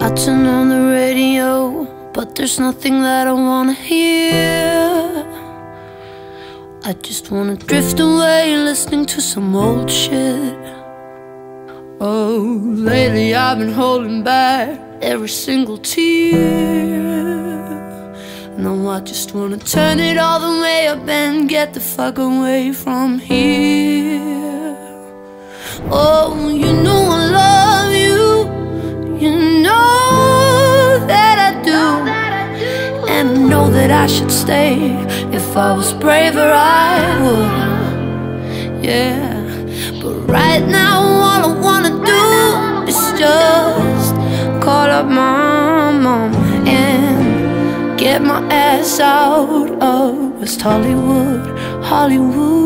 I turn on the radio, but there's nothing that I wanna hear. I just wanna drift away listening to some old shit. Oh, lately I've been holding back every single tear. Now I just wanna turn it all the way up and get the fuck away from here. Oh, you know I love you, you know that I do, and I know that I should stay. If I was braver I would, yeah. But right now all I wanna do is just call up my mom and get my ass out of West Hollywood, Hollywood.